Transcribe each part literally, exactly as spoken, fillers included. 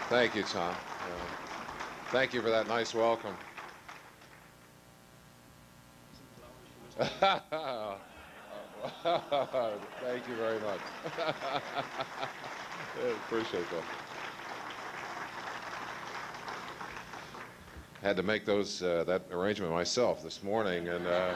Thank you, Tom. Uh, thank you for that nice welcome. Thank you very much. I appreciate that. Had to make those uh, that arrangement myself this morning, and uh,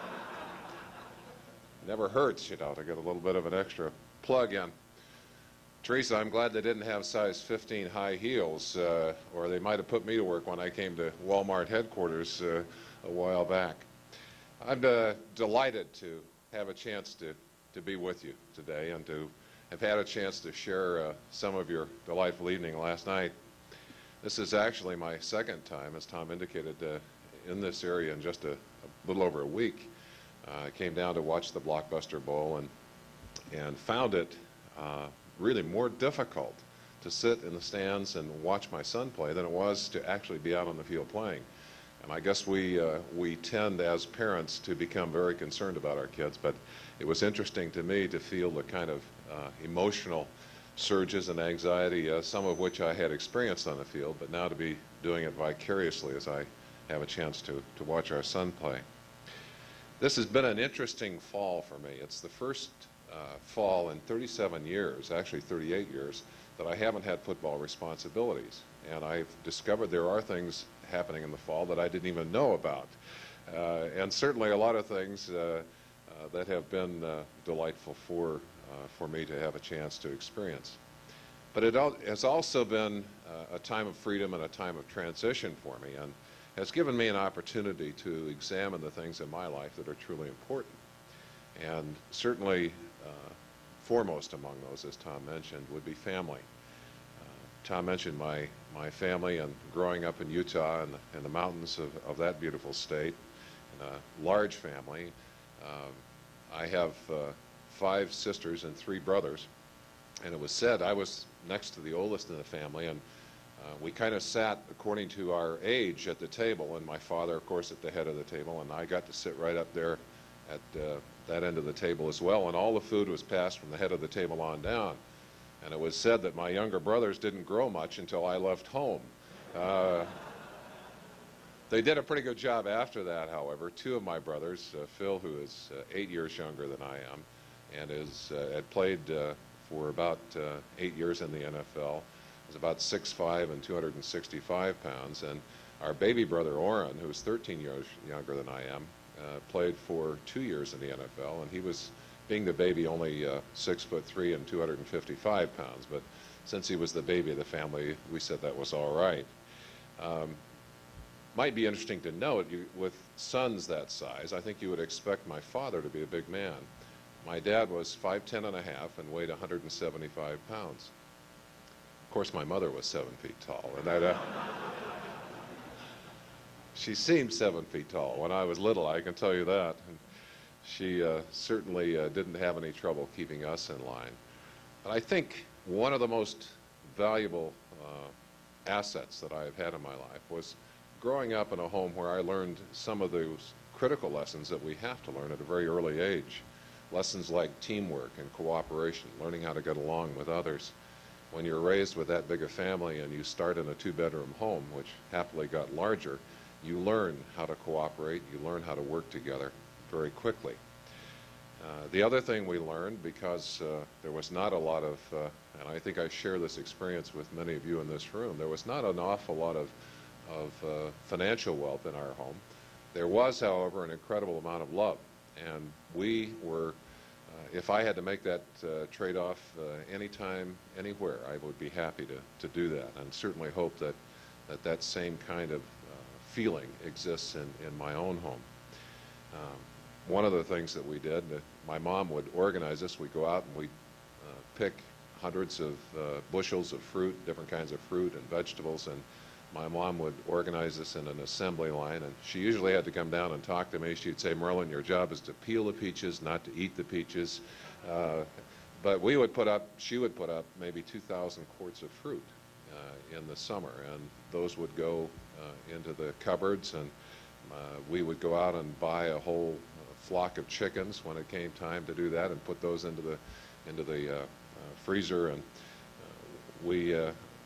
never hurts, you know, to get a little bit of an extra plug in. Teresa, I'm glad they didn't have size fifteen high heels, uh, or they might have put me to work when I came to Walmart headquarters uh, a while back. I'm uh, delighted to have a chance to, to be with you today and to have had a chance to share uh, some of your delightful evening last night. This is actually my second time, as Tom indicated, uh, in this area in just a, a little over a week. Uh, I came down to watch the Blockbuster Bowl and, and found it uh, really more difficult to sit in the stands and watch my son play than it was to actually be out on the field playing. And I guess we, uh, we tend as parents to become very concerned about our kids, but it was interesting to me to feel the kind of uh, emotional surges and anxiety, uh, some of which I had experienced on the field, but now to be doing it vicariously as I have a chance to, to watch our son play. This has been an interesting fall for me. It's the first uh, fall in thirty-seven years, actually thirty-eight years, that I haven't had football responsibilities. And I've discovered there are things happening in the fall that I didn't even know about. Uh, and certainly a lot of things uh, uh, that have been uh, delightful for, uh, for me to have a chance to experience. But it al has also been uh, a time of freedom and a time of transition for me, and has given me an opportunity to examine the things in my life that are truly important. And certainly uh, foremost among those, as Tom mentioned, would be family. Tom mentioned my, my family and growing up in Utah and the, in the mountains of, of that beautiful state, and a large family. Um, I have uh, five sisters and three brothers, and it was said I was next to the oldest in the family, and uh, we kind of sat according to our age at the table, and my father, of course, at the head of the table, and I got to sit right up there at uh, that end of the table as well, and all the food was passed from the head of the table on down. And it was said that my younger brothers didn't grow much until I left home. Uh, they did a pretty good job after that, however. Two of my brothers, uh, Phil, who is uh, eight years younger than I am, and is, uh, had played uh, for about uh, eight years in the N F L, was about six foot five and two hundred sixty-five pounds. And our baby brother, Orrin, who is thirteen years younger than I am, uh, played for two years in the N F L, and he was, being the baby, only uh, six foot three and two hundred fifty-five pounds, but since he was the baby of the family, we said that was all right. Um, might be interesting to note, you, with sons that size, I think you would expect my father to be a big man. My dad was five ten and a half and weighed one hundred seventy-five pounds. Of course, my mother was seven feet tall, and that, uh, she seemed seven feet tall when I was little, I can tell you that. And she uh, certainly uh, didn't have any trouble keeping us in line. But I think one of the most valuable uh, assets that I've had in my life was growing up in a home where I learned some of those critical lessons that we have to learn at a very early age. Lessons like teamwork and cooperation, learning how to get along with others. When you're raised with that big a family and you start in a two-bedroom home, which happily got larger, you learn how to cooperate, you learn how to work together very quickly. Uh, the other thing we learned, because uh, there was not a lot of, uh, and I think I share this experience with many of you in this room, there was not an awful lot of, of uh, financial wealth in our home. There was, however, an incredible amount of love, and we were, uh, if I had to make that uh, trade-off uh, anytime, anywhere, I would be happy to, to do that, and certainly hope that that, that same kind of uh, feeling exists in, in my own home. Um, One of the things that we did, uh, my mom would organize us. We'd go out and we'd uh, pick hundreds of uh, bushels of fruit, different kinds of fruit and vegetables, and my mom would organize us in an assembly line, and she usually had to come down and talk to me. She'd say, "Merlin, your job is to peel the peaches, not to eat the peaches." Uh, but we would put up, she would put up maybe two thousand quarts of fruit uh, in the summer, and those would go uh, into the cupboards, and uh, we would go out and buy a whole flock of chickens when it came time to do that, and put those into the into the uh, uh, freezer, and uh, we uh,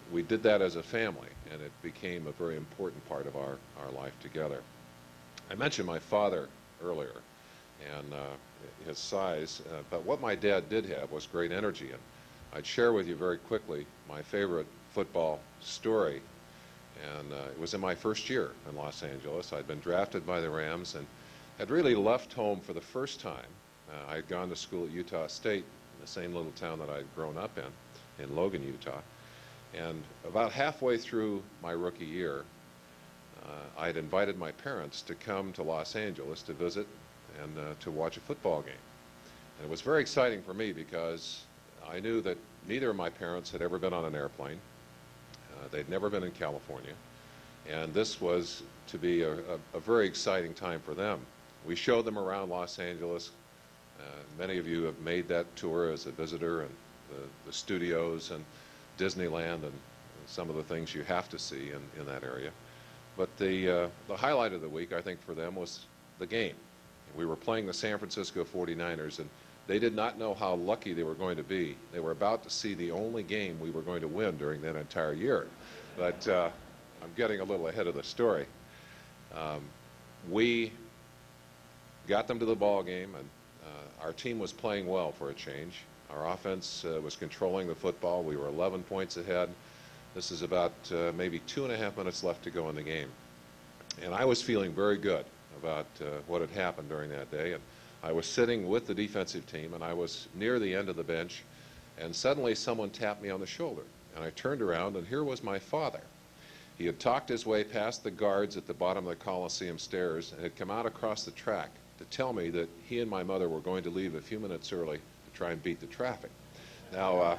we did that as a family, and it became a very important part of our, our life together. I mentioned my father earlier and uh, his size, uh, but what my dad did have was great energy. And I'd share with you very quickly my favorite football story. And uh, it was in my first year in Los Angeles. I'd been drafted by the Rams and had really left home for the first time. Uh, I had gone to school at Utah State, in the same little town that I'd grown up in, in Logan, Utah. And about halfway through my rookie year, uh, I had invited my parents to come to Los Angeles to visit and uh, to watch a football game. And it was very exciting for me because I knew that neither of my parents had ever been on an airplane. Uh, they'd never been in California. And this was to be a, a, a very exciting time for them. We showed them around Los Angeles. Uh, many of you have made that tour as a visitor, and the, the studios and Disneyland and some of the things you have to see in, in that area. But the, uh, the highlight of the week, I think, for them was the game. We were playing the San Francisco forty-niners, and they did not know how lucky they were going to be. They were about to see the only game we were going to win during that entire year. But uh, I'm getting a little ahead of the story. Um, we got them to the ball game, and uh, our team was playing well for a change. Our offense uh, was controlling the football. We were eleven points ahead. This is about uh, maybe two and a half minutes left to go in the game. And I was feeling very good about uh, what had happened during that day. And I was sitting with the defensive team, and I was near the end of the bench, and suddenly someone tapped me on the shoulder. And I turned around, and here was my father. He had talked his way past the guards at the bottom of the Coliseum stairs and had come out across the track to tell me that he and my mother were going to leave a few minutes early to try and beat the traffic. Now, uh,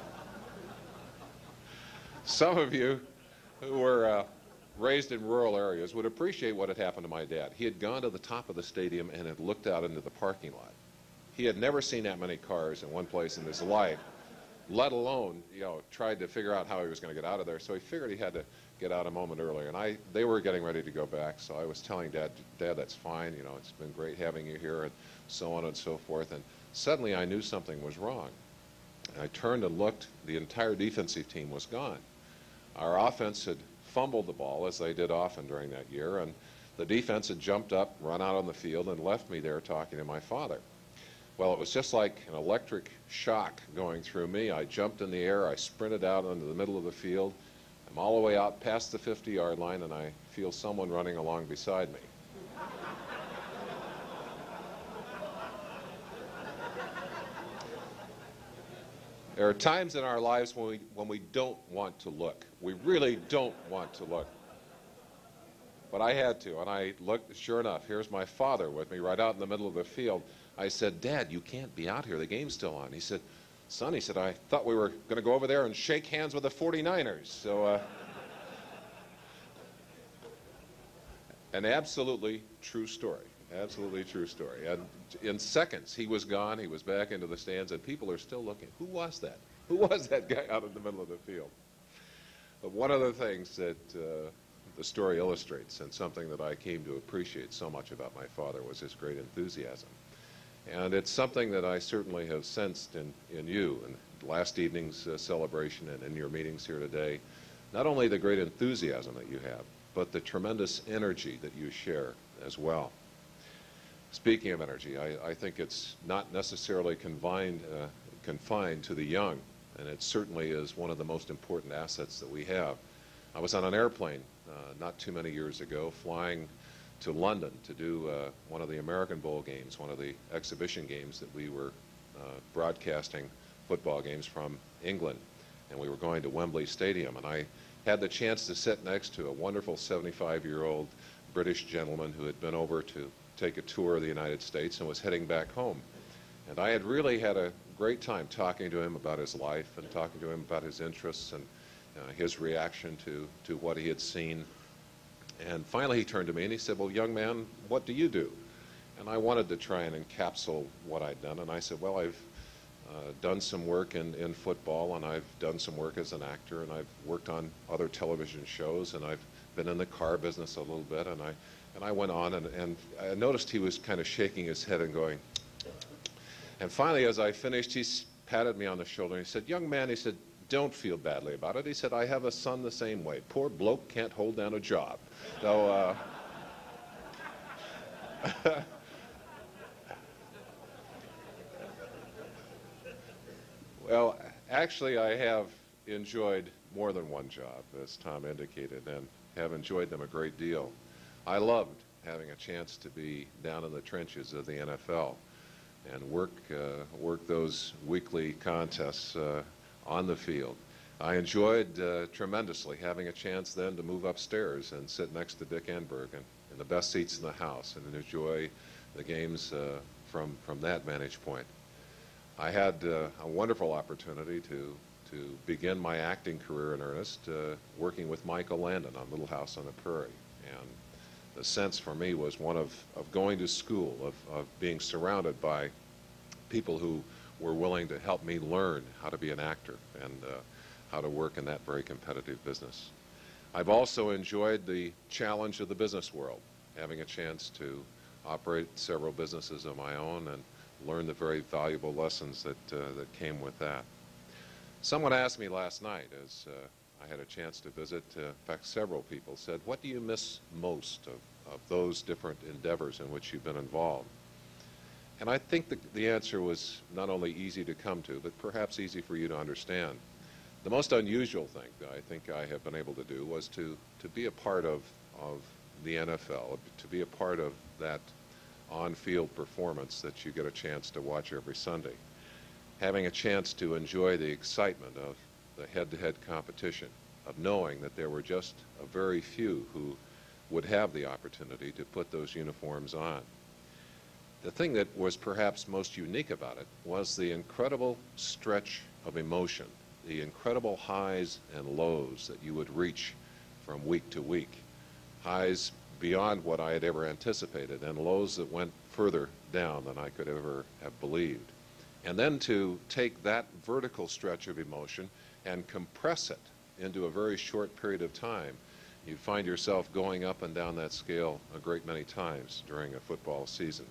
some of you who were uh, raised in rural areas would appreciate what had happened to my dad. He had gone to the top of the stadium and had looked out into the parking lot. He had never seen that many cars in one place in his life, let alone, you know, tried to figure out how he was going to get out of there. So he figured he had to get out a moment earlier. And I, they were getting ready to go back, so I was telling Dad, Dad, that's fine. You know, it's been great having you here, and so on and so forth. And suddenly I knew something was wrong. And I turned and looked. The entire defensive team was gone. Our offense had fumbled the ball, as they did often during that year, and the defense had jumped up, run out on the field, and left me there talking to my father. Well, it was just like an electric shock going through me. I jumped in the air, I sprinted out into the middle of the field. I'm all the way out past the fifty-yard line, and I feel someone running along beside me. There are times in our lives when we, when we don't want to look. We really don't want to look. But I had to, and I looked, sure enough, here's my father with me right out in the middle of the field. I said, Dad, you can't be out here. The game's still on. He said, son, he said, I thought we were going to go over there and shake hands with the forty-niners. So, uh, an absolutely true story. Absolutely true story. And in seconds, he was gone. He was back into the stands, and people are still looking. Who was that? Who was that guy out in the middle of the field? But one of the things that uh, the story illustrates, and something that I came to appreciate so much about my father, was his great enthusiasm. And it's something that I certainly have sensed in, in you, in last evening's uh, celebration and in your meetings here today. Not only the great enthusiasm that you have, but the tremendous energy that you share as well. Speaking of energy, I, I think it's not necessarily confined, uh, confined to the young, and it certainly is one of the most important assets that we have. I was on an airplane uh, not too many years ago, flying to London to do uh, one of the American Bowl games, one of the exhibition games that we were uh, broadcasting football games from England, and we were going to Wembley Stadium, and I had the chance to sit next to a wonderful seventy-five-year-old British gentleman who had been over to take a tour of the United States and was heading back home. And I had really had a great time talking to him about his life and talking to him about his interests and uh, his reaction to, to what he had seen. And finally he turned to me and he said, well, young man, what do you do? And I wanted to try and encapsulate what I'd done. And I said, well, I've uh, done some work in, in football, and I've done some work as an actor, and I've worked on other television shows, and I've been in the car business a little bit. And I And I went on, and, and I noticed he was kind of shaking his head and going. And finally, as I finished, he patted me on the shoulder, and he said, young man, he said, don't feel badly about it. He said, I have a son the same way. Poor bloke can't hold down a job. So, uh, well, actually, I have enjoyed more than one job, as Tom indicated, and have enjoyed them a great deal. I loved having a chance to be down in the trenches of the N F L and work, uh, work those weekly contests uh, on the field. I enjoyed uh, tremendously having a chance then to move upstairs and sit next to Dick Enberg and in the best seats in the house and enjoy the games uh, from, from that vantage point. I had uh, a wonderful opportunity to, to begin my acting career in earnest uh, working with Michael Landon on Little House on the Prairie. And the sense for me was one of, of going to school, of, of being surrounded by people who were willing to help me learn how to be an actor and uh, how to work in that very competitive business. I've also enjoyed the challenge of the business world, having a chance to operate several businesses of my own and learn the very valuable lessons that, uh, that came with that. Someone asked me last night, as uh, I had a chance to visit, uh, in fact several people said, what do you miss most of, of those different endeavors in which you've been involved? And I think the, the answer was not only easy to come to, but perhaps easy for you to understand. The most unusual thing that I think I have been able to do was to, to be a part of, of the N F L, to be a part of that on-field performance that you get a chance to watch every Sunday. Having a chance to enjoy the excitement of the head-to-head competition, of knowing that there were just a very few who would have the opportunity to put those uniforms on. The thing that was perhaps most unique about it was the incredible stretch of emotion, the incredible highs and lows that you would reach from week to week. Highs beyond what I had ever anticipated and lows that went further down than I could ever have believed. And then to take that vertical stretch of emotion and compress it into a very short period of time, you find yourself going up and down that scale a great many times during a football season.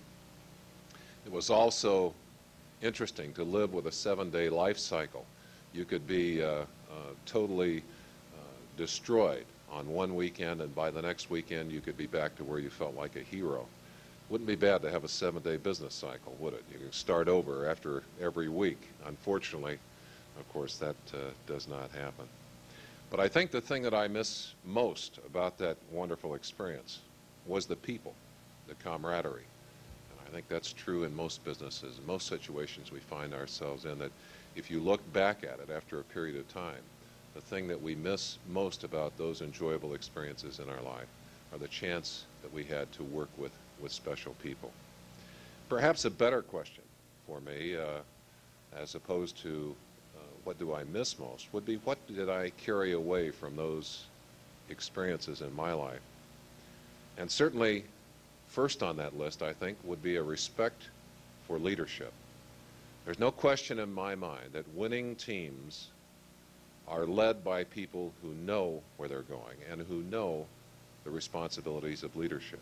It was also interesting to live with a seven-day life cycle. You could be uh, uh, totally uh, destroyed on one weekend, and by the next weekend you could be back to where you felt like a hero. Wouldn't be bad to have a seven-day business cycle, would it? You can start over after every week. Unfortunately, of course, that uh, does not happen. But I think the thing that I miss most about that wonderful experience was the people, the camaraderie. And I think that's true in most businesses, in most situations we find ourselves in, that if you look back at it after a period of time, the thing that we miss most about those enjoyable experiences in our life are the chance that we had to work with, with special people. Perhaps a better question for me, uh, as opposed to uh, what do I miss most, would be what did I carry away from those experiences in my life? And certainly, first on that list, I think, would be a respect for leadership. There's no question in my mind that winning teams are led by people who know where they're going and who know the responsibilities of leadership.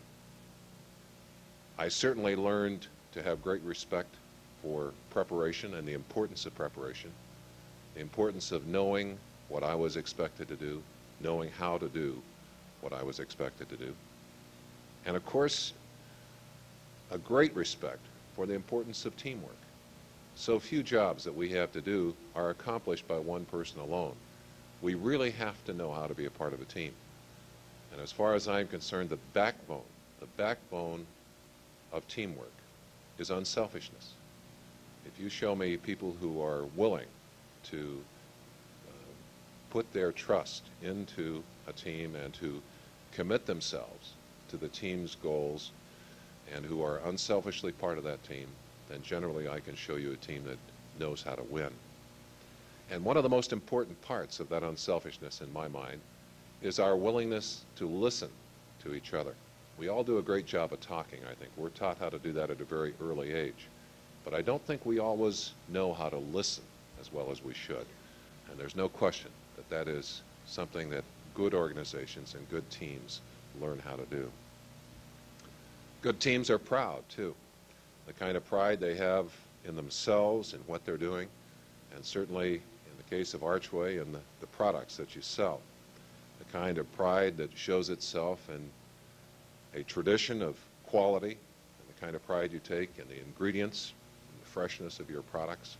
I certainly learned to have great respect for preparation and the importance of preparation, the importance of knowing what I was expected to do, knowing how to do what I was expected to do, and of course, a great respect for the importance of teamwork. So few jobs that we have to do are accomplished by one person alone. We really have to know how to be a part of a team. And as far as I'm concerned, the backbone, the backbone of teamwork is unselfishness. If you show me people who are willing to uh, put their trust into a team and to commit themselves to the team's goals and who are unselfishly part of that team, then generally I can show you a team that knows how to win. And one of the most important parts of that unselfishness in my mind is our willingness to listen to each other. We all do a great job of talking, I think. We're taught how to do that at a very early age. But I don't think we always know how to listen as well as we should. And there's no question that that is something that good organizations and good teams learn how to do. Good teams are proud, too. The kind of pride they have in themselves and what they're doing, and certainly in the the case of Archway, in the, the products that you sell. The kind of pride that shows itself in a tradition of quality, and the kind of pride you take in the ingredients and the freshness of your products.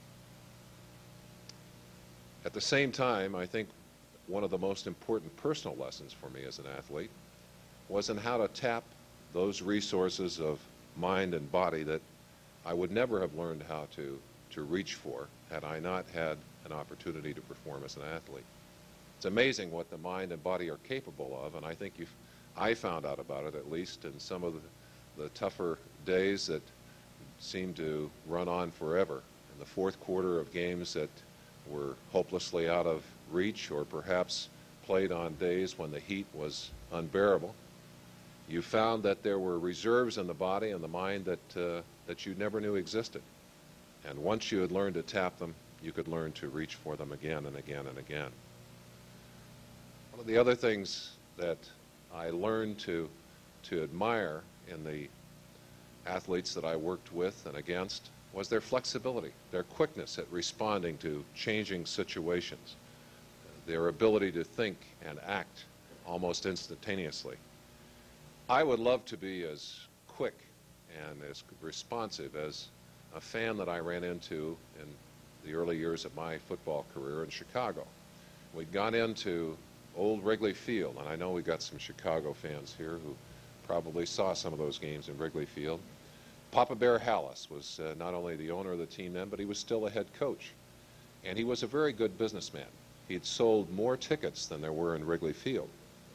At the same time, I think one of the most important personal lessons for me as an athlete was in how to tap those resources of mind and body that I would never have learned how to, to reach for had I not had an opportunity to perform as an athlete. It's amazing what the mind and body are capable of, and I think you've, I found out about it, at least in some of the, the tougher days that seemed to run on forever. In the fourth quarter of games that were hopelessly out of reach, or perhaps played on days when the heat was unbearable, you found that there were reserves in the body and the mind that, uh, that you never knew existed. And once you had learned to tap them, you could learn to reach for them again and again and again. One of the other things that I learned to, to admire in the athletes that I worked with and against was their flexibility, their quickness at responding to changing situations, their ability to think and act almost instantaneously. I would love to be as quick and as responsive as a fan that I ran into in the early years of my football career in Chicago. We'd gone into old Wrigley Field, and I know we got some Chicago fans here who probably saw some of those games in Wrigley Field. Papa Bear Hallis was uh, not only the owner of the team then, but he was still a head coach. And he was a very good businessman. He'd sold more tickets than there were in Wrigley Field.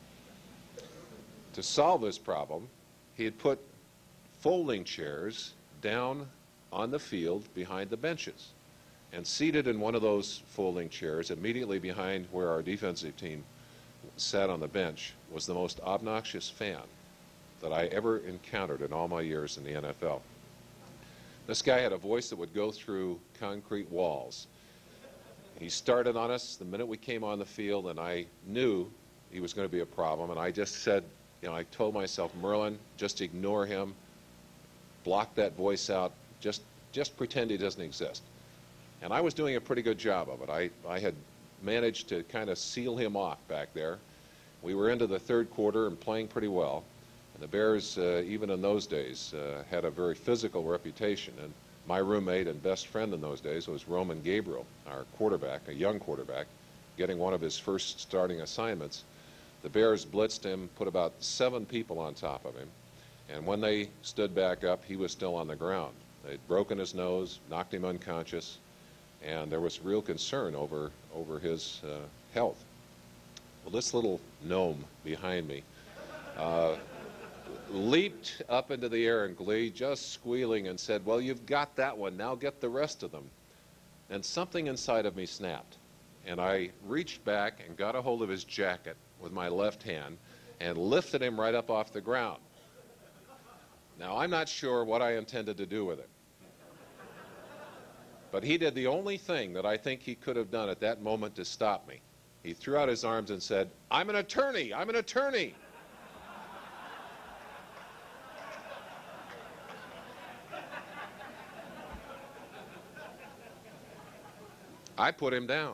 To solve this problem, he had put folding chairs down on the field behind the benches. And seated in one of those folding chairs, immediately behind where our defensive team sat on the bench, was the most obnoxious fan that I ever encountered in all my years in the N F L. This guy had a voice that would go through concrete walls. He started on us the minute we came on the field, and I knew he was going to be a problem, and I just said, you know, I told myself, Merlin, just ignore him, block that voice out, just, just pretend he doesn't exist. And I was doing a pretty good job of it. I, I had managed to kind of seal him off back there. We were into the third quarter and playing pretty well. And the Bears, uh, even in those days, uh, had a very physical reputation. And my roommate and best friend in those days was Roman Gabriel, our quarterback, a young quarterback, getting one of his first starting assignments. The Bears blitzed him, put about seven people on top of him. And when they stood back up, he was still on the ground. They'd broken his nose, knocked him unconscious, and there was real concern over, over his uh, health. Well, this little gnome behind me uh, leaped up into the air in glee, just squealing, and said, well, you've got that one, now get the rest of them. And something inside of me snapped, and I reached back and got a hold of his jacket with my left hand and lifted him right up off the ground. Now, I'm not sure what I intended to do with it. But he did the only thing that I think he could have done at that moment to stop me. He threw out his arms and said, I'm an attorney, I'm an attorney. I put him down.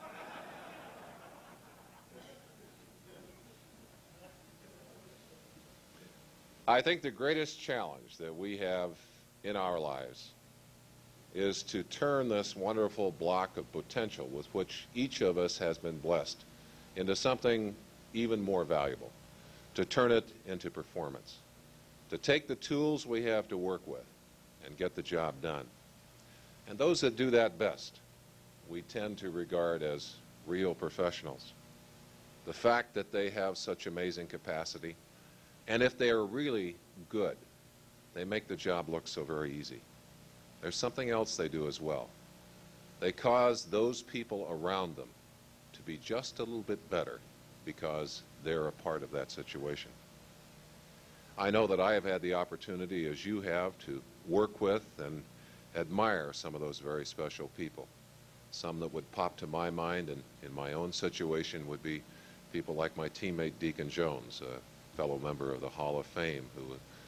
I think the greatest challenge that we have in our lives is to turn this wonderful block of potential with which each of us has been blessed into something even more valuable, to turn it into performance, to take the tools we have to work with and get the job done. And those that do that best, we tend to regard as real professionals. The fact that they have such amazing capacity, and if they are really good, they make the job look so very easy. There's something else they do as well. They cause those people around them to be just a little bit better because they're a part of that situation. I know that I have had the opportunity, as you have, to work with and admire some of those very special people. Some that would pop to my mind and in my own situation would be people like my teammate Deacon Jones, a fellow member of the Hall of Fame, who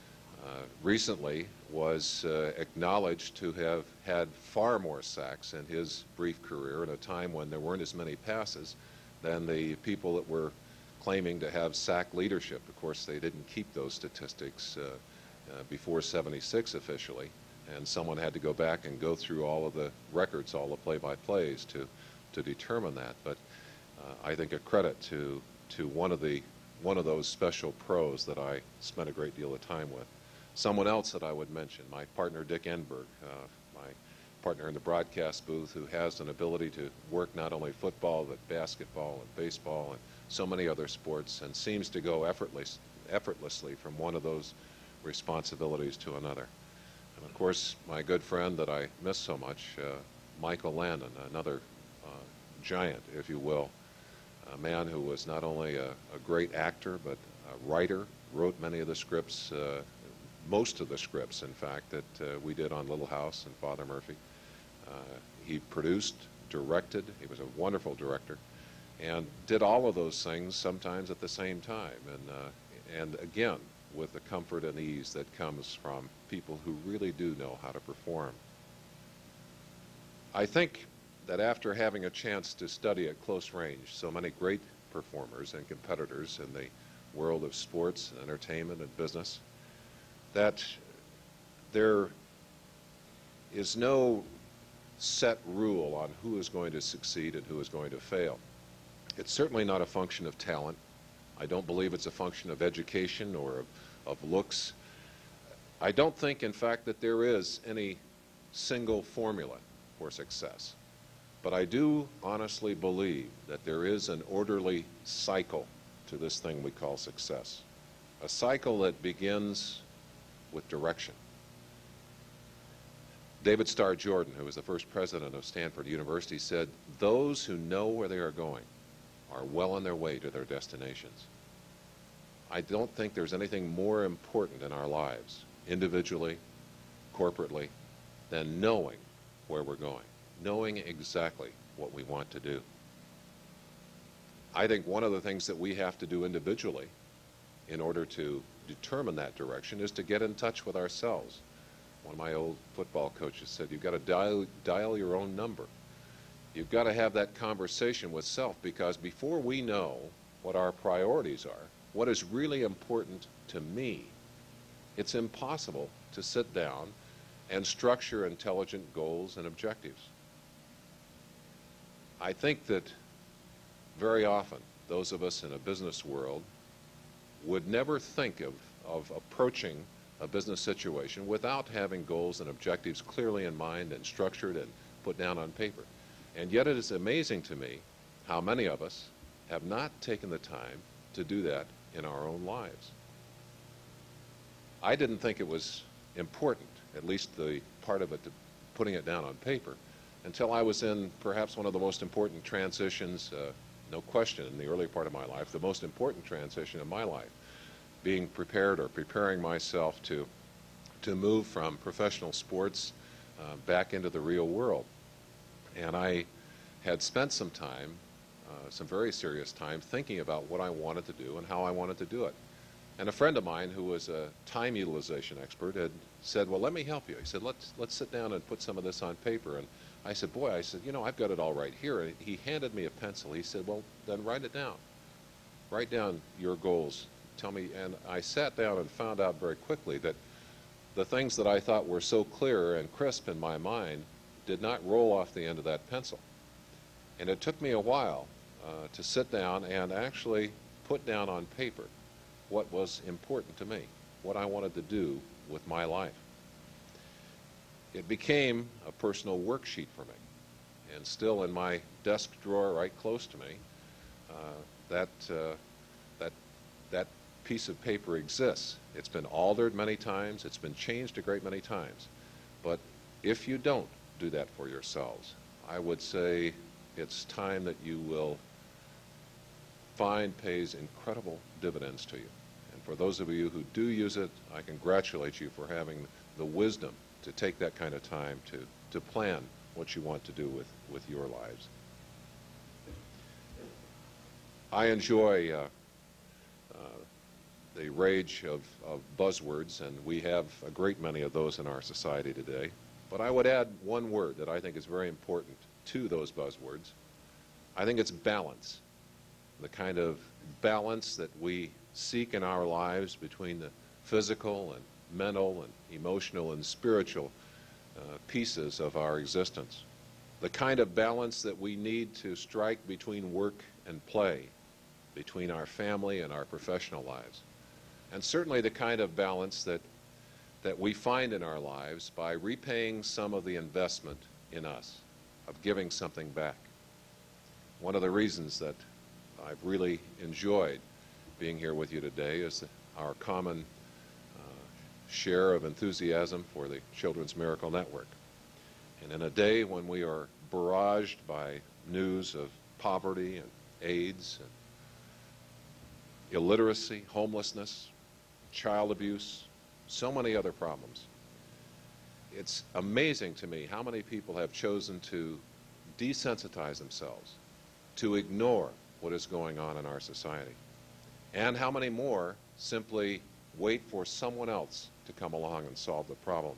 uh, recently was uh, acknowledged to have had far more sacks in his brief career at a time when there weren't as many passes than the people that were claiming to have sack leadership. Of course, they didn't keep those statistics uh, uh, before seventy-six officially, and someone had to go back and go through all of the records, all the play-by-plays to, to determine that. But uh, I think a credit to, to one of the one of those special pros that I spent a great deal of time with. Someone else that I would mention, my partner Dick Enberg, uh, my partner in the broadcast booth, who has an ability to work not only football but basketball and baseball and so many other sports, and seems to go effortless, effortlessly from one of those responsibilities to another. And of course, my good friend that I miss so much, uh, Michael Landon, another uh, giant, if you will, a man who was not only a, a great actor but a writer, wrote many of the scripts, uh, most of the scripts, in fact, that uh, we did on Little House and Father Murphy. Uh, he produced, directed, he was a wonderful director, and did all of those things sometimes at the same time. And, uh, and again, with the comfort and ease that comes from people who really do know how to perform. I think that after having a chance to study at close range so many great performers and competitors in the world of sports and entertainment and business, that there is no set rule on who is going to succeed and who is going to fail. It's certainly not a function of talent. I don't believe it's a function of education or of, of looks. I don't think, in fact, that there is any single formula for success. But I do honestly believe that there is an orderly cycle to this thing we call success. A cycle that begins with direction. David Starr Jordan, who was the first president of Stanford University, said, "Those who know where they are going are well on their way to their destinations." I don't think there's anything more important in our lives, individually, corporately, than knowing where we're going, knowing exactly what we want to do. I think one of the things that we have to do individually in order to determine that direction is to get in touch with ourselves. One of my old football coaches said, you've got to dial, dial your own number. You've got to have that conversation with self, because before we know what our priorities are, what is really important to me, it's impossible to sit down and structure intelligent goals and objectives. I think that very often those of us in a business world would never think of, of approaching a business situation without having goals and objectives clearly in mind and structured and put down on paper. And yet it is amazing to me how many of us have not taken the time to do that in our own lives. I didn't think it was important, at least the part of it, to putting it down on paper, until I was in perhaps one of the most important transitions, uh, no question, in the early part of my life, the most important transition in my life, being prepared or preparing myself to, to move from professional sports uh, back into the real world. And I had spent some time, uh, some very serious time, thinking about what I wanted to do and how I wanted to do it. And a friend of mine who was a time utilization expert had said, well, let me help you. He said, let's, let's sit down and put some of this on paper. And I said, boy, I said, you know, I've got it all right here. And he handed me a pencil. He said, well, then write it down. Write down your goals. Tell me. And I sat down and found out very quickly that the things that I thought were so clear and crisp in my mind did not roll off the end of that pencil. And it took me a while uh, to sit down and actually put down on paper what was important to me, what I wanted to do with my life. It became a personal worksheet for me. And still in my desk drawer right close to me, uh, that, uh, that, that piece of paper exists. It's been altered many times. It's been changed a great many times. But if you don't do that for yourselves, I would say it's time that you will find pays incredible dividends to you. And for those of you who do use it, I congratulate you for having the wisdom to take that kind of time to, to plan what you want to do with, with your lives. I enjoy uh, uh, the rage of, of buzzwords, and we have a great many of those in our society today. But I would add one word that I think is very important to those buzzwords. I think it's balance. The kind of balance that we seek in our lives between the physical and mental and emotional and spiritual uh, pieces of our existence. The kind of balance that we need to strike between work and play, between our family and our professional lives. And certainly the kind of balance that, that we find in our lives by repaying some of the investment in us, of giving something back. One of the reasons that I've really enjoyed being here with you today is our common uh, share of enthusiasm for the Children's Miracle Network. And in a day when we are barraged by news of poverty and AIDS and illiteracy, homelessness, child abuse, so many other problems, it's amazing to me how many people have chosen to desensitize themselves, to ignore what is going on in our society, and how many more simply wait for someone else to come along and solve the problem.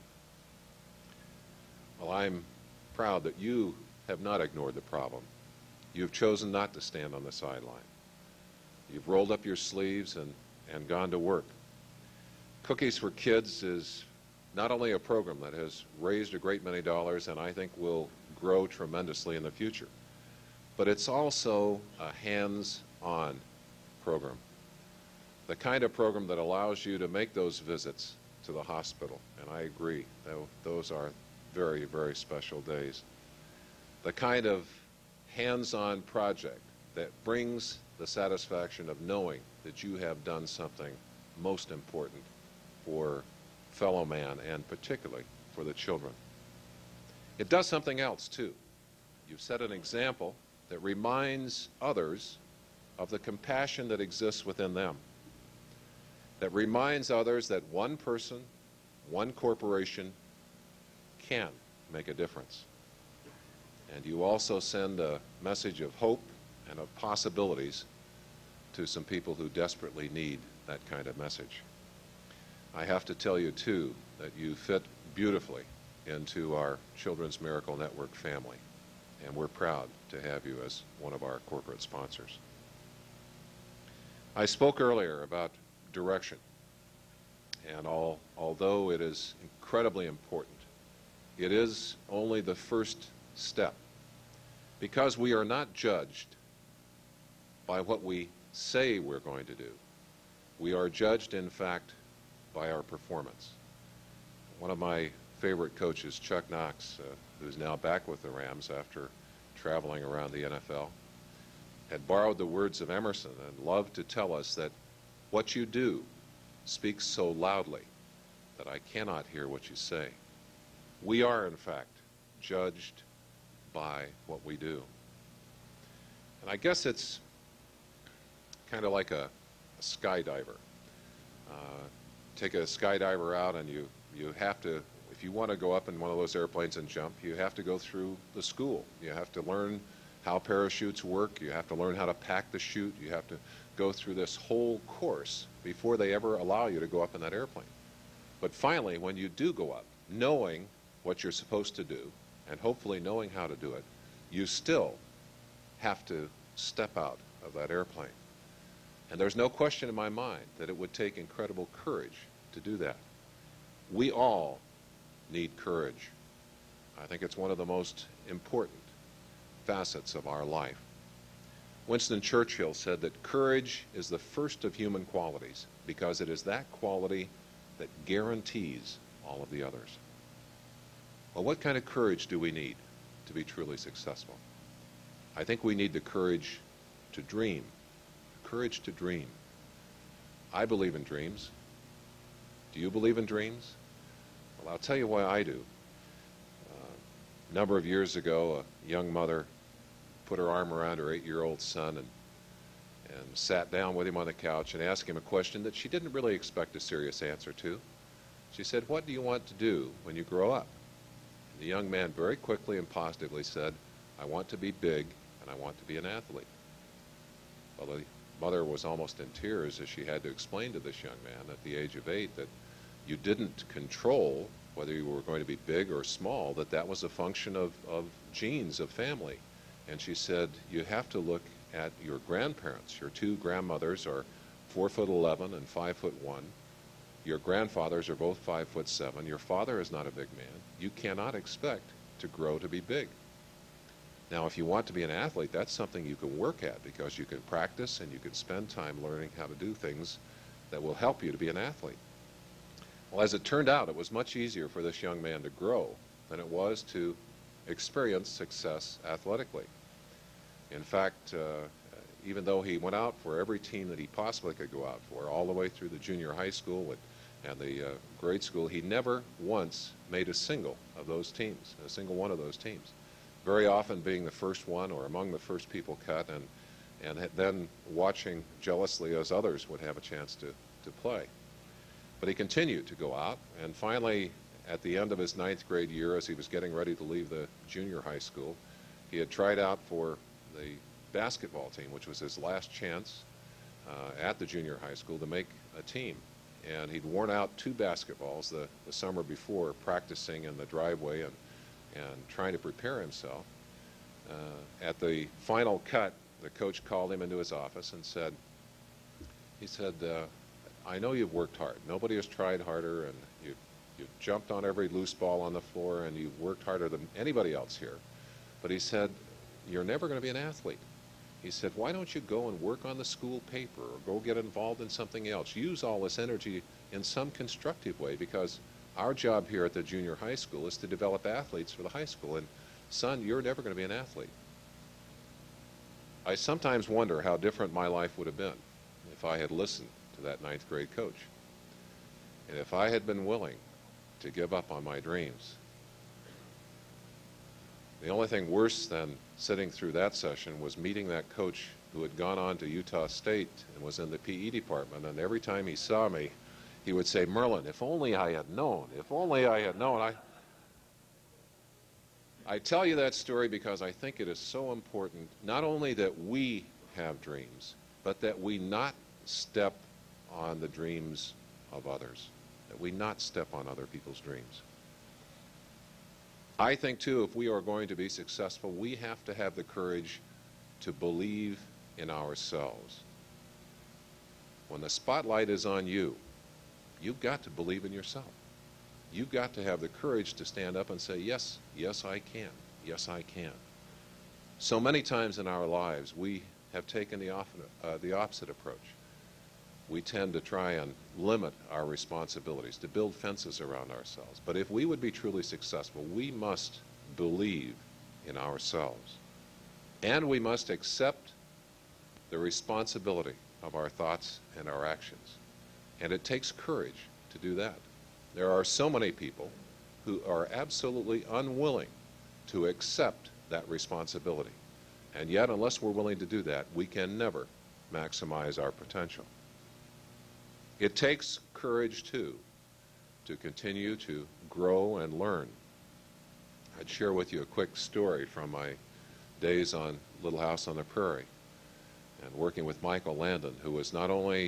Well, I'm proud that you have not ignored the problem. You've chosen not to stand on the sideline. You've rolled up your sleeves and, and gone to work. Cookies for Kids is not only a program that has raised a great many dollars and I think will grow tremendously in the future, but it's also a hands-on program. The kind of program that allows you to make those visits to the hospital, and I agree, those are very, very special days. The kind of hands-on project that brings the satisfaction of knowing that you have done something most important for fellow man and particularly for the children. It does something else too. You've set an example that reminds others of the compassion that exists within them, that reminds others that one person, one corporation can make a difference. And you also send a message of hope and of possibilities to some people who desperately need that kind of message. I have to tell you, too, that you fit beautifully into our Children's Miracle Network family, and we're proud to have you as one of our corporate sponsors. I spoke earlier about direction, and all, although it is incredibly important, it is only the first step, because we are not judged by what we say we're going to do. We are judged, in fact, by our performance. One of my favorite coaches, Chuck Knox, uh, who's now back with the Rams after traveling around the N F L, had borrowed the words of Emerson and loved to tell us that what you do speaks so loudly that I cannot hear what you say. We are, in fact, judged by what we do. And I guess it's kind of like a, a skydiver. Uh, take a skydiver out and you, you have to, if you want to go up in one of those airplanes and jump, you have to go through the school. You have to learn how parachutes work. You have to learn how to pack the chute. You have to go through this whole course before they ever allow you to go up in that airplane. But finally, when you do go up, knowing what you're supposed to do, and hopefully knowing how to do it, you still have to step out of that airplane. And there's no question in my mind that it would take incredible courage to do that. We all need courage. I think it's one of the most important facets of our life. Winston Churchill said that courage is the first of human qualities because it is that quality that guarantees all of the others. Well, what kind of courage do we need to be truly successful? I think we need the courage to dream. Courage to dream. I believe in dreams. Do you believe in dreams? Well, I'll tell you why I do. Uh, a number of years ago, a young mother put her arm around her eight-year-old son and, and sat down with him on the couch and asked him a question that she didn't really expect a serious answer to. She said, "What do you want to do when you grow up?" And the young man very quickly and positively said, "I want to be big and I want to be an athlete." Well, the mother was almost in tears as she had to explain to this young man at the age of eight that you didn't control whether you were going to be big or small, that that was a function of, of genes, of family. And she said, you have to look at your grandparents. Your two grandmothers are four foot eleven and five foot one. Your grandfathers are both five foot seven. Your father is not a big man. You cannot expect to grow to be big. Now, if you want to be an athlete, that's something you can work at, because you can practice and you can spend time learning how to do things that will help you to be an athlete. Well, as it turned out, it was much easier for this young man to grow than it was to experience success athletically. In fact, uh, even though he went out for every team that he possibly could go out for, all the way through the junior high school and, and the uh, grade school, he never once made a single of those teams, a single one of those teams. Very often being the first one or among the first people cut, and, and then watching jealously as others would have a chance to, to play. But he continued to go out, and finally, at the end of his ninth grade year, as he was getting ready to leave the junior high school, he had tried out for the basketball team, which was his last chance uh, at the junior high school to make a team. And he'd worn out two basketballs the, the summer before, practicing in the driveway and, and trying to prepare himself. Uh, at the final cut, the coach called him into his office and said, he said, uh, I know you've worked hard. Nobody has tried harder, and you've, you've jumped on every loose ball on the floor, and you've worked harder than anybody else here. But he said, you're never going to be an athlete. He said, why don't you go and work on the school paper or go get involved in something else? Use all this energy in some constructive way, because our job here at the junior high school is to develop athletes for the high school. And son, you're never going to be an athlete. I sometimes wonder how different my life would have been if I had listened to that ninth grade coach. And if I had been willing to give up on my dreams. The only thing worse than sitting through that session was meeting that coach who had gone on to Utah State and was in the P E department, and every time he saw me, he would say, Merlin, if only I had known, if only I had known. I, I tell you that story because I think it is so important, not only that we have dreams, but that we not step on the dreams of others, that we not step on other people's dreams. I think, too, if we are going to be successful, we have to have the courage to believe in ourselves. When the spotlight is on you, you've got to believe in yourself. You've got to have the courage to stand up and say, yes, yes, I can. Yes, I can. So many times in our lives, we have taken the, off, uh, the opposite approach. We tend to try and limit our responsibilities, to build fences around ourselves. But if we would be truly successful, we must believe in ourselves. And we must accept the responsibility of our thoughts and our actions. And it takes courage to do that. There are so many people who are absolutely unwilling to accept that responsibility. And yet, unless we're willing to do that, we can never maximize our potential. It takes courage, too, to continue to grow and learn. I'd share with you a quick story from my days on Little House on the Prairie and working with Michael Landon, who was not only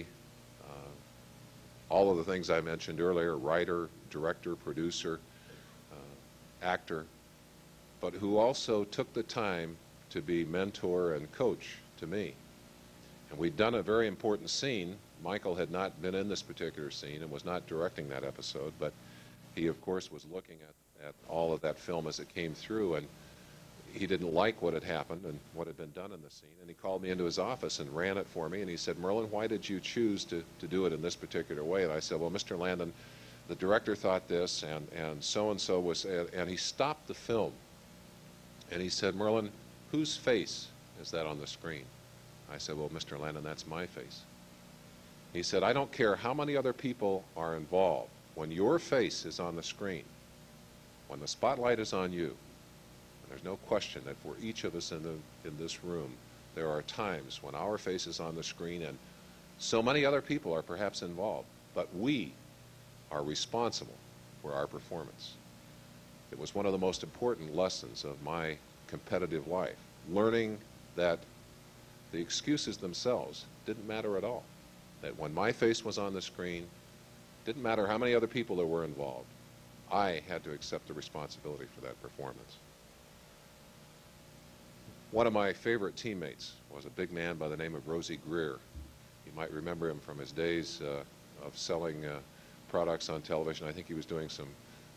uh, all of the things I mentioned earlier, writer, director, producer, uh, actor, but who also took the time to be mentor and coach to me. And we'd done a very important scene. Michael had not been in this particular scene and was not directing that episode, but he, of course, was looking at, at all of that film as it came through, and he didn't like what had happened and what had been done in the scene. And he called me into his office and ran it for me, and he said, Merlin, why did you choose to, to do it in this particular way? And I said, well, Mister Landon, the director thought this, and, and so-and-so was, and, and he stopped the film, and he said, Merlin, whose face is that on the screen? I said, well, Mister Landon, that's my face. He said, I don't care how many other people are involved. When your face is on the screen, when the spotlight is on you, and there's no question that for each of us in, the, in this room, there are times when our face is on the screen and so many other people are perhaps involved, but we are responsible for our performance. It was one of the most important lessons of my competitive life, learning that the excuses themselves didn't matter at all. That when my face was on the screen, didn't matter how many other people there were involved, I had to accept the responsibility for that performance. One of my favorite teammates was a big man by the name of Rosie Greer. You might remember him from his days uh, of selling uh, products on television. I think he was doing some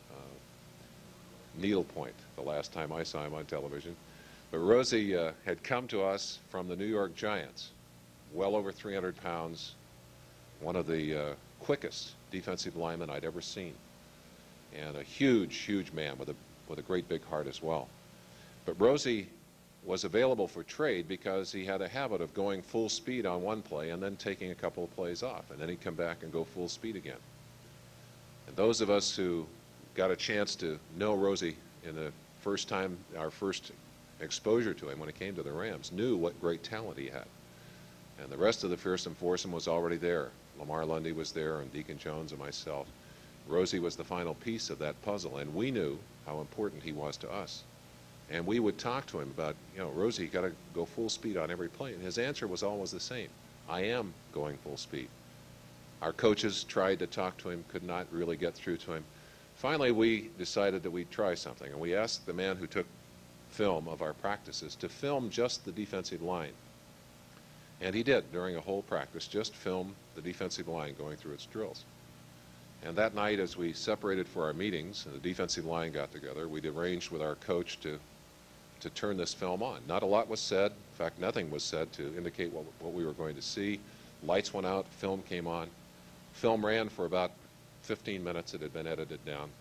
uh, needlepoint the last time I saw him on television. But Rosie uh, had come to us from the New York Giants, well over three hundred pounds, one of the uh, quickest defensive linemen I'd ever seen, and a huge, huge man with a, with a great big heart as well. But Rosie was available for trade because he had a habit of going full speed on one play and then taking a couple of plays off, and then he'd come back and go full speed again. And those of us who got a chance to know Rosie in the first time, our first exposure to him when it came to the Rams, knew what great talent he had. And the rest of the fearsome foursome was already there. Lamar Lundy was there, and Deacon Jones and myself. Rosie was the final piece of that puzzle, and we knew how important he was to us. And we would talk to him about, you know, Rosie, you got to go full speed on every play. And his answer was always the same. I am going full speed. Our coaches tried to talk to him, could not really get through to him. Finally, we decided that we'd try something, and we asked the man who took film of our practices to film just the defensive line. And he did during a whole practice, just film the defensive line going through its drills. And that night, as we separated for our meetings and the defensive line got together, we'd arranged with our coach to to turn this film on. Not a lot was said. In fact, nothing was said to indicate what, what we were going to see. Lights went out, film came on. Film ran for about fifteen minutes. It had been edited down.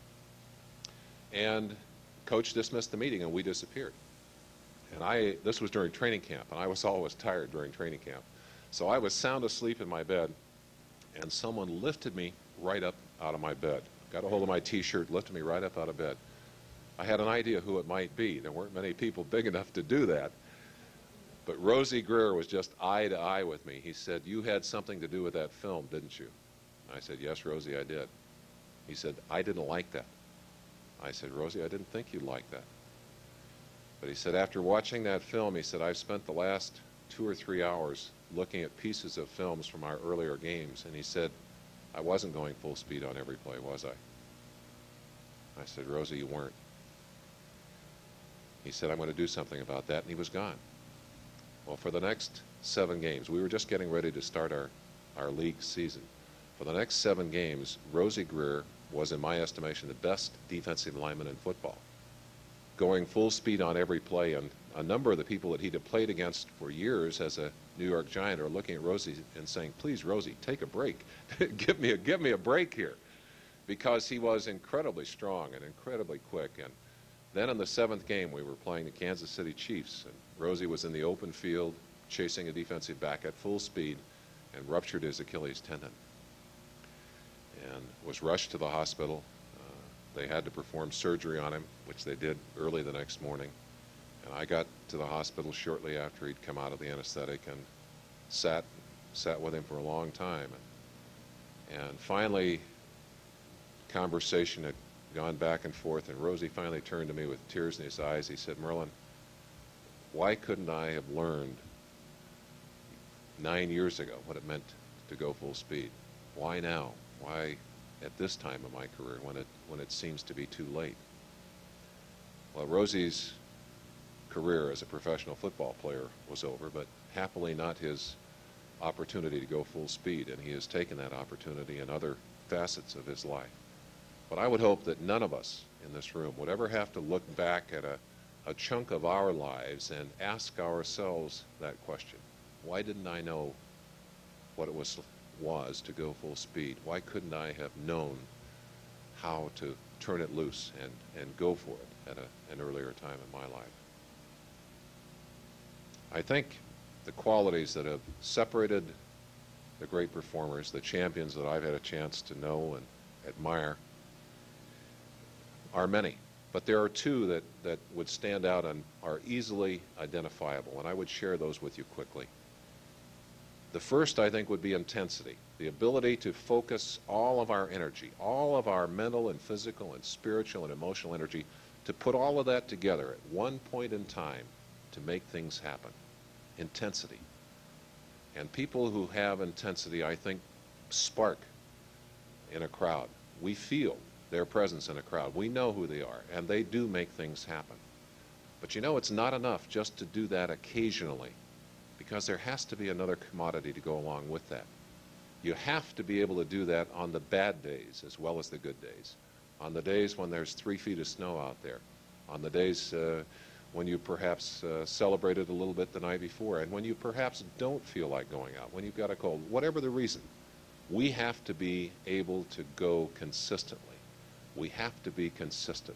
And coach dismissed the meeting, and we disappeared. And I, this was during training camp, and I was always tired during training camp. So I was sound asleep in my bed, and someone lifted me right up out of my bed. Got a hold of my T-shirt, lifted me right up out of bed. I had an idea who it might be. There weren't many people big enough to do that. But Rosie Greer was just eye to eye with me. He said, "You had something to do with that film, didn't you?" I said, "Yes, Rosie, I did." He said, "I didn't like that." I said, "Rosie, I didn't think you'd like that." But he said, after watching that film, he said, "I've spent the last two or three hours looking at pieces of films from our earlier games." And he said, "I wasn't going full speed on every play, was I?" I said, "Rosie, you weren't." He said, "I'm going to do something about that," and he was gone. Well, for the next seven games, we were just getting ready to start our, our league season. For the next seven games, Rosie Greer was, in my estimation, the best defensive lineman in football, going full speed on every play. And a number of the people that he'd have played against for years as a New York Giant are looking at Rosie and saying, "Please, Rosie, take a break. give me a give me a break here," because he was incredibly strong and incredibly quick. And then in the seventh game, we were playing the Kansas City Chiefs, and Rosie was in the open field chasing a defensive back at full speed and ruptured his Achilles tendon and was rushed to the hospital. Uh, they had to perform surgery on him, which they did early the next morning. And I got to the hospital shortly after he'd come out of the anesthetic and sat sat with him for a long time. And, and finally, conversation had gone back and forth, and Rosie finally turned to me with tears in his eyes. He said, "Merlin, why couldn't I have learned nine years ago what it meant to go full speed? Why now? Why at this time of my career when it, when it seems to be too late?" Well, Rosie's career as a professional football player was over, but happily not his opportunity to go full speed, and he has taken that opportunity in other facets of his life. But I would hope that none of us in this room would ever have to look back at a, a chunk of our lives and ask ourselves that question. Why didn't I know what it was, was to go full speed? Why couldn't I have known how to turn it loose and, and go for it at a, an earlier time in my life? I think the qualities that have separated the great performers, the champions that I've had a chance to know and admire, are many, but there are two that, that would stand out and are easily identifiable, and I would share those with you quickly. The first, I think, would be intensity, the ability to focus all of our energy, all of our mental and physical and spiritual and emotional energy, to put all of that together at one point in time to make things happen. Intensity. And people who have intensity, I think, spark in a crowd. We feel their presence in a crowd. We know who they are, and they do make things happen. But you know, it's not enough just to do that occasionally, because there has to be another commodity to go along with that. You have to be able to do that on the bad days as well as the good days. On the days when there's three feet of snow out there. On the days uh, when you perhaps uh, celebrated a little bit the night before, and when you perhaps don't feel like going out, when you've got a cold, whatever the reason, we have to be able to go consistently. We have to be consistent.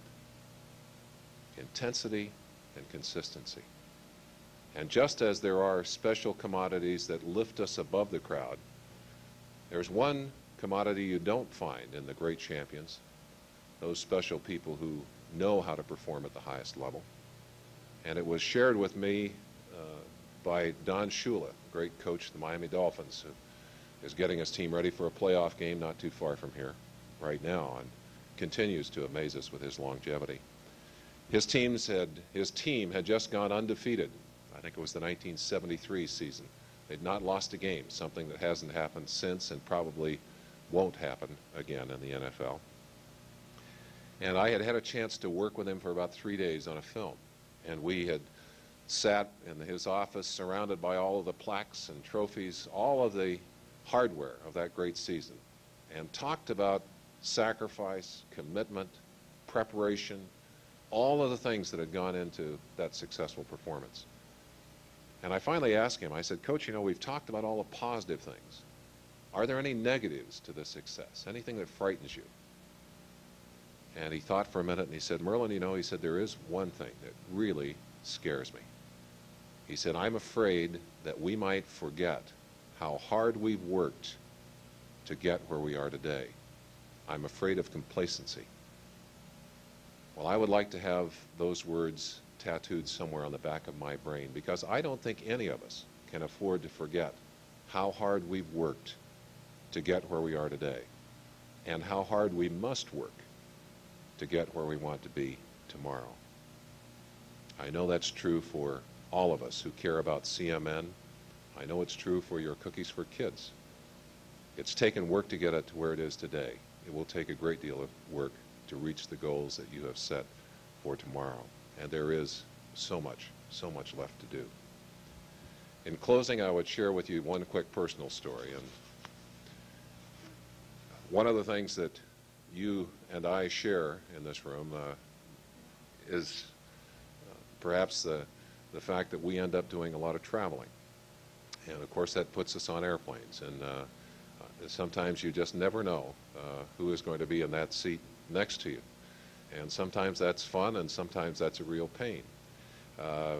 Intensity and consistency. And just as there are special commodities that lift us above the crowd, there's one commodity you don't find in the great champions, those special people who know how to perform at the highest level. And it was shared with me uh, by Don Shula, great coach of the Miami Dolphins, who is getting his team ready for a playoff game not too far from here right now, and continues to amaze us with his longevity. His teams had, his team had just gone undefeated. I think it was the nineteen seventy-three season. They'd not lost a game, something that hasn't happened since and probably won't happen again in the N F L. And I had had a chance to work with him for about three days on a film. And we had sat in his office surrounded by all of the plaques and trophies, all of the hardware of that great season, and talked about sacrifice, commitment, preparation, all of the things that had gone into that successful performance. And I finally asked him, I said, Coach, you know, we've talked about all the positive things. Are there any negatives to this success? Anything that frightens you? And he thought for a minute and he said, Merlin, you know, he said, there is one thing that really scares me. He said, I'm afraid that we might forget how hard we've worked to get where we are today. I'm afraid of complacency. Well, I would like to have those words tattooed somewhere on the back of my brain, because I don't think any of us can afford to forget how hard we've worked to get where we are today, and how hard we must work to get where we want to be tomorrow. I know that's true for all of us who care about C M N. I know it's true for your Cookies for Kids. It's taken work to get it to where it is today. It will take a great deal of work to reach the goals that you have set for tomorrow. And there is so much, so much left to do. In closing, I would share with you one quick personal story. And one of the things that you and I share in this room uh, is uh, perhaps the, the fact that we end up doing a lot of traveling. And of course that puts us on airplanes. And uh, sometimes you just never know uh, who is going to be in that seat next to you. And sometimes that's fun, and sometimes that's a real pain. Uh,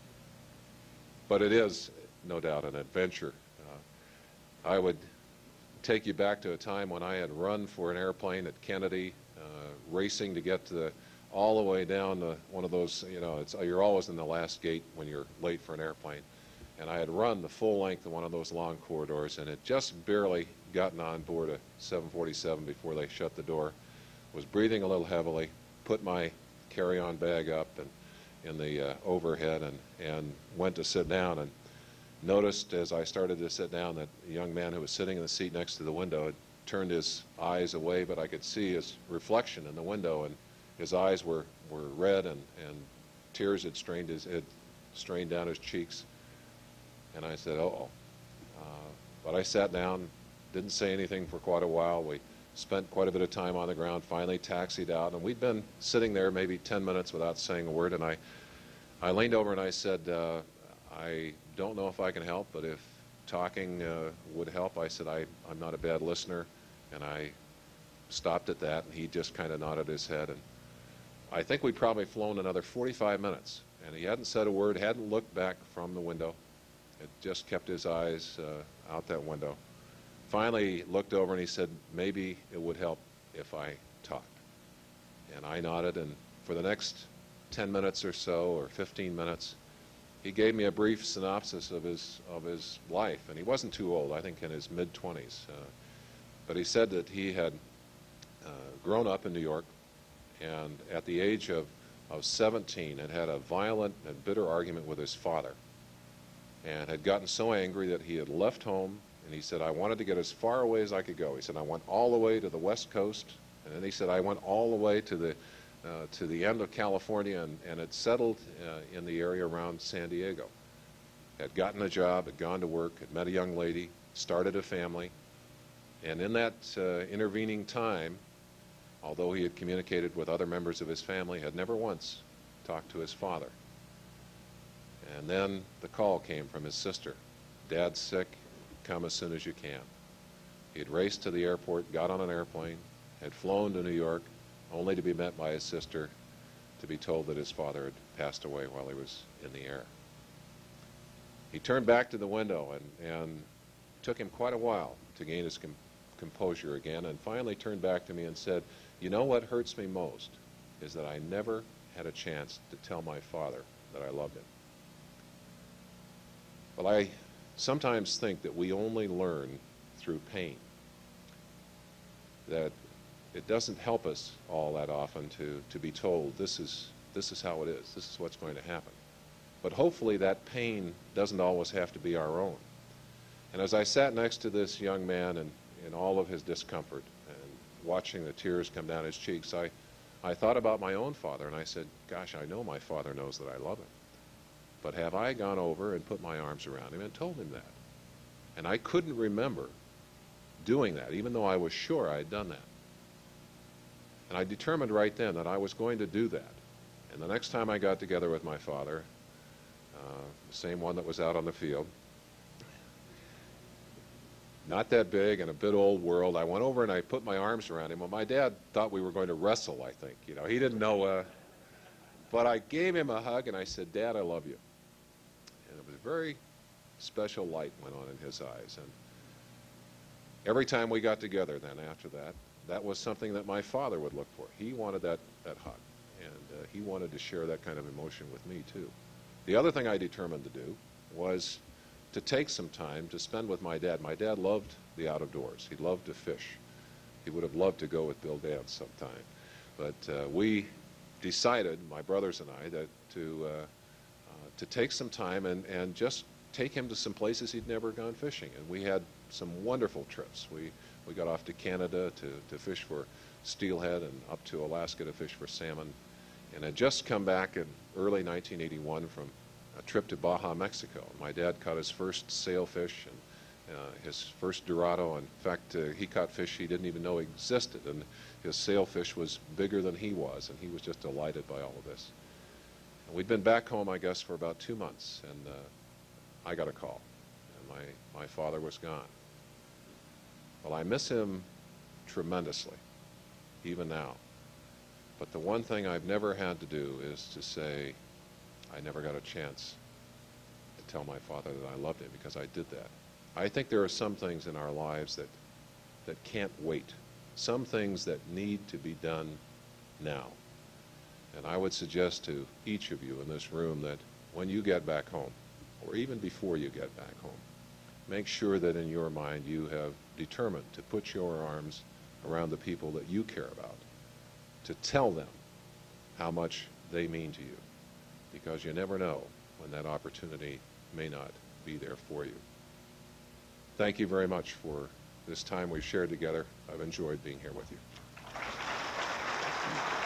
but it is, no doubt, an adventure. Uh, I would take you back to a time when I had run for an airplane at Kennedy, uh, racing to get to the, all the way down to one of those, you know, it's, you're always in the last gate when you're late for an airplane. And I had run the full length of one of those long corridors, and had just barely gotten on board a seven forty-seven before they shut the door. Was breathing a little heavily, put my carry-on bag up and in the uh, overhead, and, and went to sit down, and noticed as I started to sit down that a young man who was sitting in the seat next to the window had turned his eyes away, but I could see his reflection in the window, and his eyes were, were red, and, and tears had strained, his, had strained down his cheeks. And I said, uh-oh. Uh, but I sat down, didn't say anything for quite a while. We spent quite a bit of time on the ground, finally taxied out, and we'd been sitting there maybe ten minutes without saying a word, and I, I leaned over and I said, uh, I don't know if I can help, but if talking uh, would help. I said, I, I'm not a bad listener, and I stopped at that, and he just kind of nodded his head, and I think we'd probably flown another forty-five minutes, and he hadn't said a word, hadn't looked back from the window. It just kept his eyes uh, out that window. Finally, he looked over and he said, maybe it would help if I talked. And I nodded, and for the next ten minutes or so, or fifteen minutes, he gave me a brief synopsis of his, of his life. And he wasn't too old, I think in his mid twenties. Uh, but he said that he had uh, grown up in New York, and at the age of, of seventeen had had a violent and bitter argument with his father. and had gotten so angry that he had left home, and he said, I wanted to get as far away as I could go. He said, I went all the way to the West Coast, and then he said, I went all the way to the, uh, to the end of California, and, and had settled uh, in the area around San Diego. Had gotten a job, had gone to work, had met a young lady, started a family, and in that uh, intervening time, although he had communicated with other members of his family, had never once talked to his father. And then the call came from his sister. Dad's sick, come as soon as you can. He had raced to the airport, got on an airplane, had flown to New York, only to be met by his sister, to be told that his father had passed away while he was in the air. He turned back to the window, and, and it took him quite a while to gain his com composure again, and finally turned back to me and said, you know what hurts me most is that I never had a chance to tell my father that I loved him. Well, I sometimes think that we only learn through pain, that it doesn't help us all that often to, to be told this is, this is how it is, this is what's going to happen. But hopefully that pain doesn't always have to be our own. And as I sat next to this young man and in all of his discomfort and watching the tears come down his cheeks, I, I thought about my own father, and I said, gosh, I know my father knows that I love him. But have I gone over and put my arms around him and told him that? And I couldn't remember doing that, even though I was sure I had done that. And I determined right then that I was going to do that. And the next time I got together with my father, uh, the same one that was out on the field, not that big and a bit old world, I went over and I put my arms around him. Well, my dad thought we were going to wrestle, I think. You know, he didn't know, uh, but I gave him a hug and I said, Dad, I love you. And it was a very special light went on in his eyes. And every time we got together then after that, that was something that my father would look for. He wanted that, that hug, and uh, he wanted to share that kind of emotion with me too. The other thing I determined to do was to take some time to spend with my dad. My dad loved the out of doors. He loved to fish. He would have loved to go with Bill Dance sometime. But uh, we decided, my brothers and I, that to, uh, uh, to take some time and, and just take him to some places he'd never gone fishing. And we had some wonderful trips. We, we got off to Canada to, to fish for steelhead and up to Alaska to fish for salmon. And had just come back in early nineteen eighty-one from a trip to Baja, Mexico. My dad caught his first sailfish and uh, his first dorado. In fact, uh, he caught fish he didn't even know existed, and his sailfish was bigger than he was, and he was just delighted by all of this. And we'd been back home, I guess, for about two months, and uh, I got a call, and my, my father was gone. Well, I miss him tremendously, even now. But the one thing I've never had to do is to say, I never got a chance to tell my father that I loved him, because I did that. I think there are some things in our lives that, that can't wait, some things that need to be done now. And I would suggest to each of you in this room that when you get back home, or even before you get back home, make sure that in your mind you have determined to put your arms around the people that you care about, to tell them how much they mean to you, because you never know when that opportunity may not be there for you. Thank you very much for this time we've shared together. I've enjoyed being here with you.